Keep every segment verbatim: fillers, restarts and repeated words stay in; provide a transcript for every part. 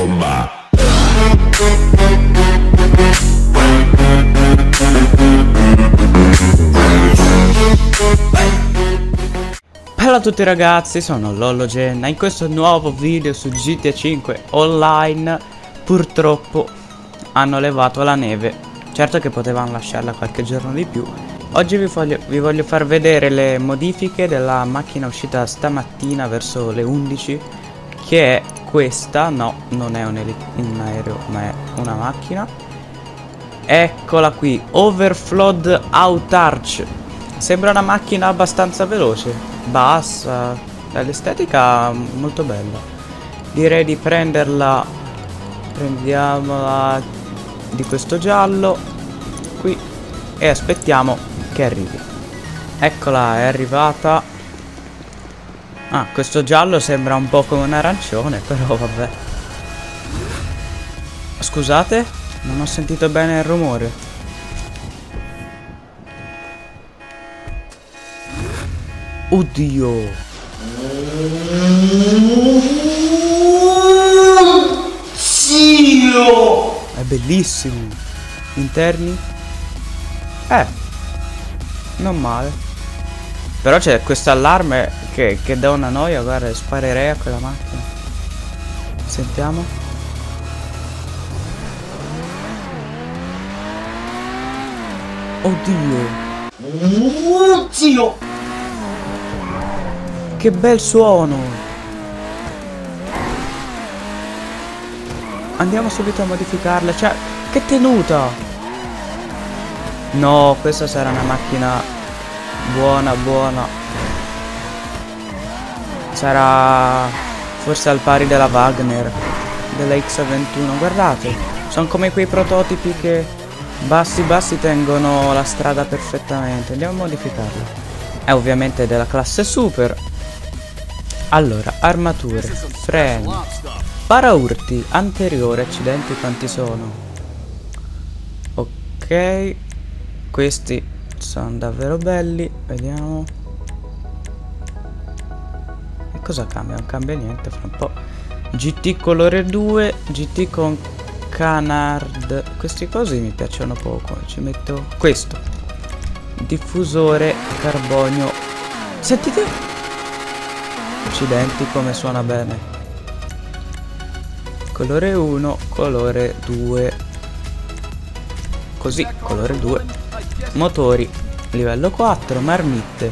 bomba. Ciao a tutti ragazzi, sono Lollogen e in questo nuovo video su G T A cinque Online purtroppo hanno levato la neve. Certo che potevano lasciarla qualche giorno di più. Oggi vi voglio, vi voglio far vedere le modifiche della macchina uscita stamattina verso le undici, che è questa. No, non è un, un aereo, ma è una macchina. Eccola qui, Overflood Autarch. Sembra una macchina abbastanza veloce, bassa, dall'estetica molto bella. Direi di prenderla, prendiamola di questo giallo qui e aspettiamo che arrivi. Eccola, è arrivata. Ah, questo giallo sembra un po' come un arancione, però vabbè. Scusate, non ho sentito bene il rumore. Oddio. Zio! È bellissimo. Interni? Eh, non male. Però c'è questo allarme che, che dà una noia. Guarda, sparerei a quella macchina. Sentiamo. Oddio. Zio! Che bel suono! Andiamo subito a modificarla. Cioè, che tenuta! No, questa sarà una macchina buona, buona. Sarà forse al pari della Wagner, della X ventuno. Guardate, sono come quei prototipi che bassi bassi tengono la strada perfettamente. Andiamo a modificarla. È ovviamente della classe super. Allora, armature, freni, paraurti, anteriore, accidenti quanti sono? Ok, questi sono davvero belli, vediamo. E cosa cambia? Non cambia niente fra un po'. G T colore due, G T con canard, questi cosi mi piacciono poco, ci metto questo. Diffusore carbonio, sentite? Accidenti come suona bene. Colore uno, colore due. Così, colore due. Motori, livello quattro, marmitte.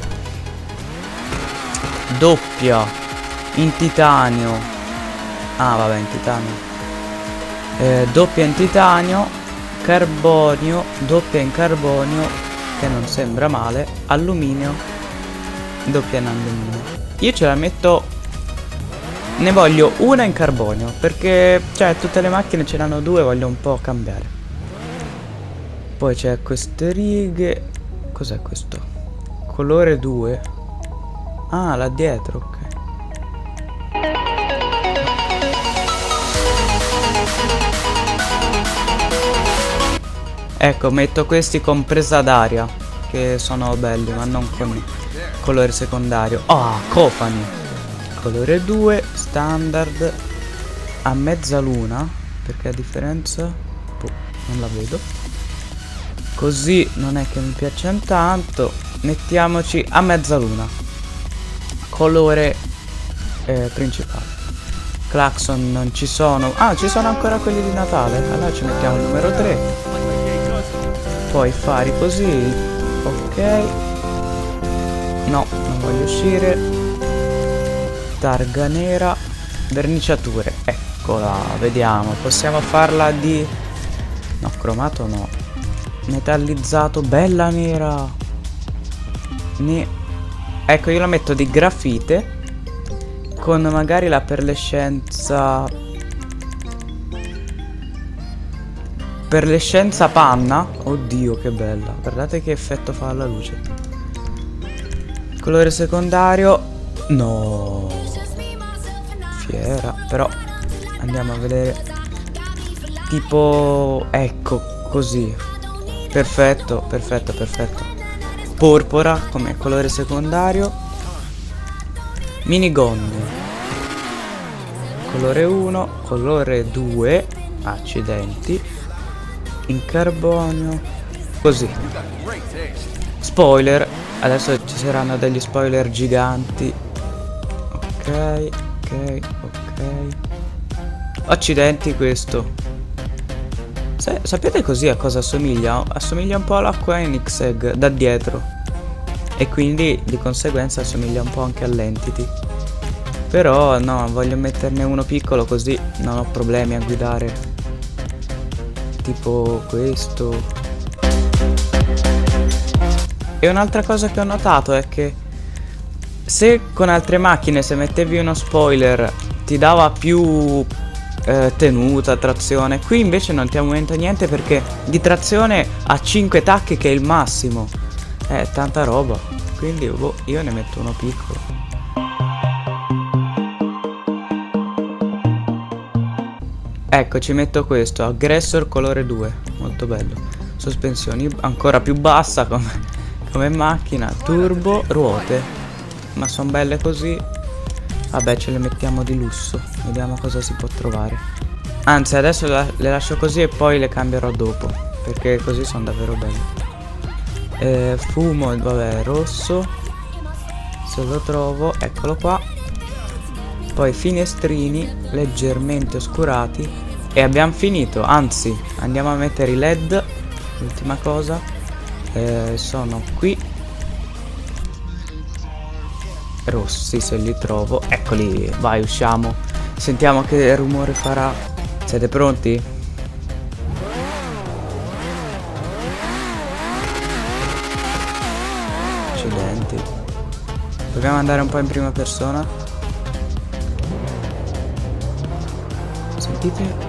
Doppia, in titanio. Ah vabbè, in titanio. Eh, doppia in titanio, carbonio, doppia in carbonio, che non sembra male, alluminio, doppia in alluminio. Io ce la metto. Ne voglio una in carbonio, perché cioè tutte le macchine ce l'hanno due, voglio un po' cambiare. Poi c'è queste righe. Cos'è questo? Colore due. Ah, là dietro, ok. Ecco, metto questi con presa d'aria, che sono belli, ma non con colore secondario. Ah, cofani. Colore due, standard, a mezzaluna, perché a differenza boh, non la vedo. Così non è che mi piacciono tanto. Mettiamoci a mezzaluna, colore eh, principale. Clacson non ci sono. Ah, ci sono ancora quelli di Natale. Allora ci mettiamo il numero tre. Poi fari così. Ok. No, non voglio uscire. Targa nera. Verniciature. Eccola, vediamo. Possiamo farla di... No, cromato no. Metallizzato. Bella nera. Ne... Ecco, io la metto di grafite, con magari la perlescenza... Perlescenza panna. Oddio, che bella. Guardate che effetto fa alla luce. Colore secondario. No, fiera. Però andiamo a vedere. Tipo, ecco, così. Perfetto, perfetto, perfetto. Porpora come colore secondario. Minigonne. colore uno, colore due, accidenti, in carbonio, così. Spoiler, adesso ci saranno degli spoiler giganti. Ok, ok, ok. Accidenti questo. Sa sapete così a cosa assomiglia? Assomiglia un po' all'Aqua Enix Egg da dietro. E quindi di conseguenza assomiglia un po' anche all'Entity. Però no, voglio metterne uno piccolo così non ho problemi a guidare. Tipo questo. E un'altra cosa che ho notato è che se con altre macchine se mettevi uno spoiler ti dava più eh, tenuta, trazione, qui invece non ti aumenta niente perché di trazione ha cinque tacche che è il massimo. È tanta roba. Quindi boh, io ne metto uno piccolo. Ecco, ci metto questo, Aggressor colore due, molto bello. Sospensioni ancora più bassa come, come macchina, turbo, ruote. Ma sono belle così. Vabbè, ce le mettiamo di lusso, vediamo cosa si può trovare. Anzi, adesso la, le lascio così e poi le cambierò dopo, perché così sono davvero belle. Eh, fumo, vabbè, rosso. Se lo trovo, eccolo qua. Poi finestrini leggermente oscurati. E abbiamo finito, anzi andiamo a mettere i led. L'ultima cosa, eh, sono qui rossi se li trovo. Eccoli, vai, usciamo. Sentiamo che rumore farà. Siete pronti? Accidenti. Proviamo ad andare un po' in prima persona. Sentite?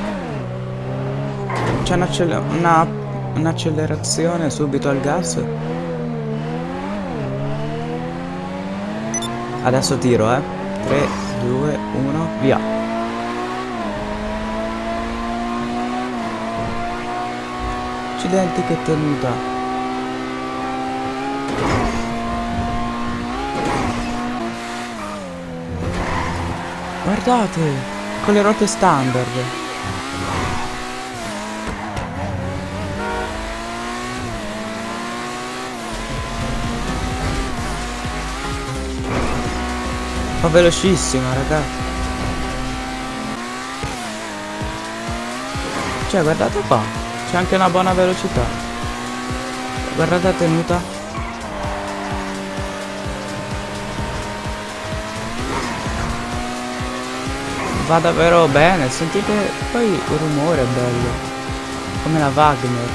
C'è un'accelerazione una, un subito al gas. Adesso tiro, eh. tre, due, uno, via. Accidenti, che tenuta. Guardate, con le ruote standard. Ma velocissima, raga. Cioè, guardate qua, c'è anche una buona velocità. Guardate la tenuta. Va davvero bene, sentite poi il rumore è bello, come la Wagner.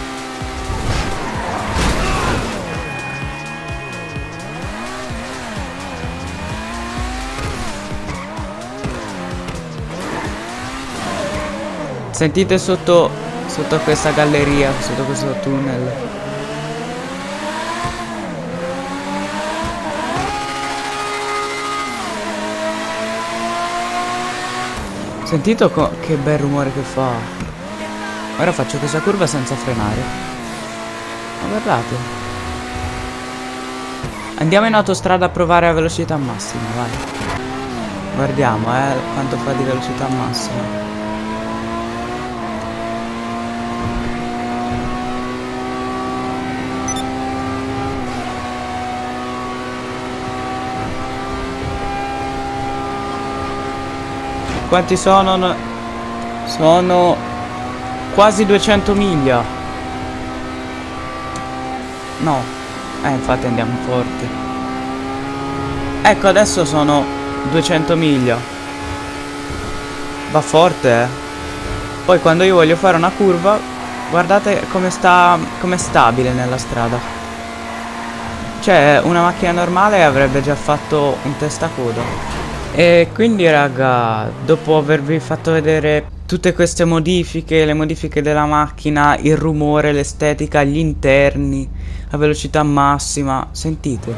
Sentite sotto, sotto questa galleria, sotto questo tunnel. Sentite che bel rumore che fa. Ora faccio questa curva senza frenare. Ma guardate. Andiamo in autostrada a provare a velocità massima, vai. Guardiamo, eh, quanto fa di velocità massima. Quanti sono? Sono quasi duecento miglia. No. Eh, infatti andiamo forte. Ecco, adesso sono duecento miglia. Va forte, eh. Poi quando io voglio fare una curva, guardate come sta, come è stabile nella strada. Cioè, una macchina normale avrebbe già fatto un testacoda. E quindi raga, dopo avervi fatto vedere tutte queste modifiche, le modifiche della macchina, il rumore, l'estetica, gli interni, la velocità massima, sentite?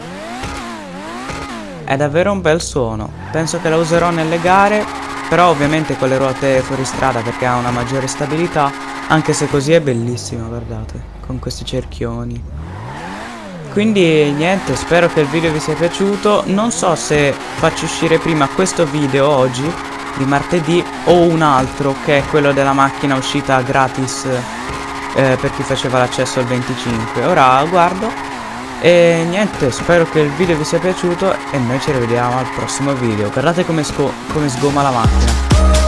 È davvero un bel suono. Penso che la userò nelle gare, però ovviamente con le ruote fuoristrada perché ha una maggiore stabilità, anche se così è bellissima, guardate, con questi cerchioni. Quindi niente, spero che il video vi sia piaciuto. Non so se faccio uscire prima questo video oggi di martedì, o un altro che è quello della macchina uscita gratis eh, per chi faceva l'accesso al venticinque. Ora guardo e niente, spero che il video vi sia piaciuto e noi ci rivediamo al prossimo video. Guardate come, come sgoma la macchina.